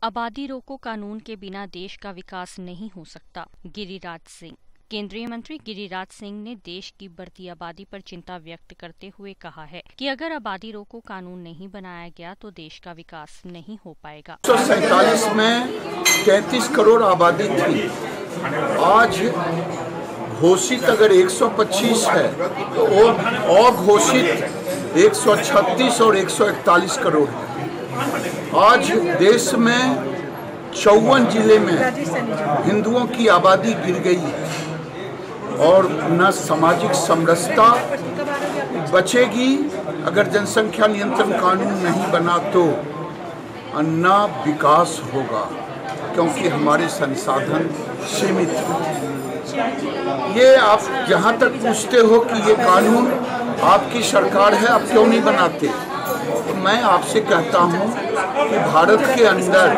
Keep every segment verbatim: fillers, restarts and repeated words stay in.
आबादी रोको कानून के बिना देश का विकास नहीं हो सकता। गिरिराज सिंह। केंद्रीय मंत्री गिरिराज सिंह ने देश की बढ़ती आबादी पर चिंता व्यक्त करते हुए कहा है कि अगर आबादी रोको कानून नहीं बनाया गया तो देश का विकास नहीं हो पाएगा। उन्नीस सौ सैंतालीस में तैंतीस करोड़ आबादी थी, आज घोषित अगर एक सौ पच्चीस है तो अघोषित एक सौ छत्तीस और एक सौ इकतालीस करोड़ है। आज देश में चौवन जिले में हिंदुओं की आबादी गिर गई है और न सामाजिक समरसता बचेगी अगर जनसंख्या नियंत्रण कानून नहीं बना तो न विकास होगा, क्योंकि हमारे संसाधन सीमित हैं। ये आप जहाँ तक पूछते हो कि ये कानून आपकी सरकार है, आप क्यों नहीं बनाते, तो मैं आपसे कहता हूँ कि भारत के अंदर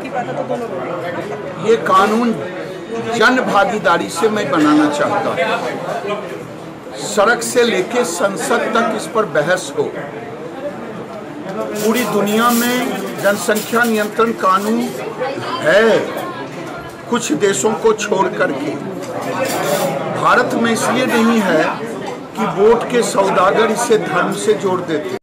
ये कानून जन भागीदारी से मैं बनाना चाहता हूँ। सड़क से लेके संसद तक इस पर बहस हो। पूरी दुनिया में जनसंख्या नियंत्रण कानून है, कुछ देशों को छोड़ करके। भारत में इसलिए नहीं है कि वोट के सौदागर इसे धर्म से जोड़ देते,